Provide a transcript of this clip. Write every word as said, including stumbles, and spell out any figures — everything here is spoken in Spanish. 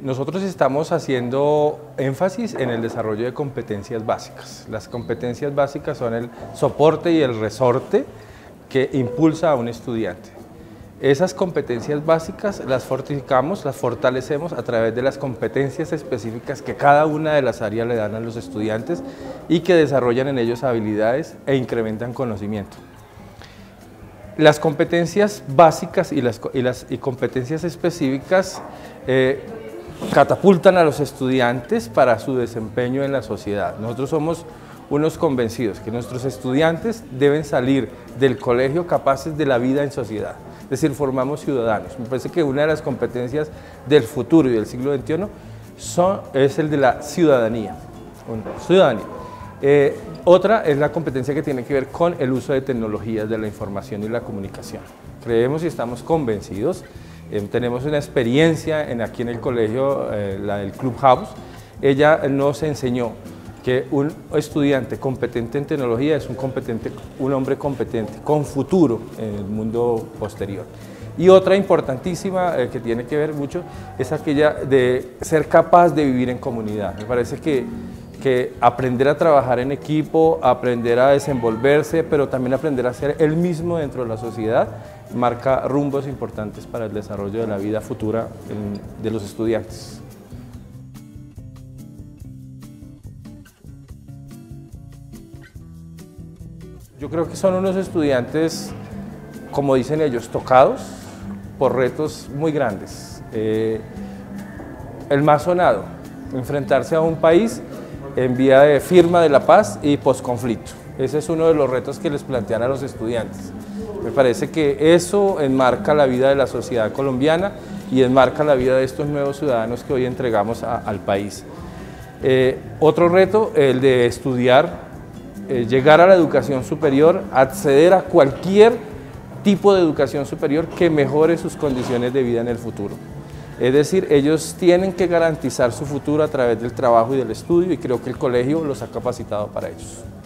Nosotros estamos haciendo énfasis en el desarrollo de competencias básicas. Las competencias básicas son el soporte y el resorte que impulsa a un estudiante. Esas competencias básicas las fortificamos, las fortalecemos a través de las competencias específicas que cada una de las áreas le dan a los estudiantes y que desarrollan en ellos habilidades e incrementan conocimiento. Las competencias básicas y las, y las y competencias específicas eh, catapultan a los estudiantes para su desempeño en la sociedad. Nosotros somos unos convencidos que nuestros estudiantes deben salir del colegio capaces de la vida en sociedad, es decir, formamos ciudadanos. Me parece que una de las competencias del futuro y del siglo veintiuno son, es el de la ciudadanía. ciudadanía. Eh, otra es la competencia que tiene que ver con el uso de tecnologías de la información y la comunicación. Creemos y estamos convencidos. Eh, tenemos una experiencia en, aquí en el colegio, eh, la del Clubhouse. Ella nos enseñó que un estudiante competente en tecnología es un, competente, un hombre competente, con futuro en el mundo posterior. Y otra importantísima eh, que tiene que ver mucho es aquella de ser capaz de vivir en comunidad. Me parece que, que aprender a trabajar en equipo, aprender a desenvolverse, pero también aprender a ser él mismo dentro de la sociedad, marca rumbos importantes para el desarrollo de la vida futura en, de los estudiantes. Yo creo que son unos estudiantes, como dicen ellos, tocados por retos muy grandes. Eh, el más sonado, enfrentarse a un país en vía de firma de la paz y posconflicto. Ese es uno de los retos que les plantean a los estudiantes. Me parece que eso enmarca la vida de la sociedad colombiana y enmarca la vida de estos nuevos ciudadanos que hoy entregamos a, al país. Eh, otro reto, el de estudiar, eh, llegar a la educación superior, acceder a cualquier tipo de educación superior que mejore sus condiciones de vida en el futuro. Es decir, ellos tienen que garantizar su futuro a través del trabajo y del estudio y creo que el colegio los ha capacitado para ellos.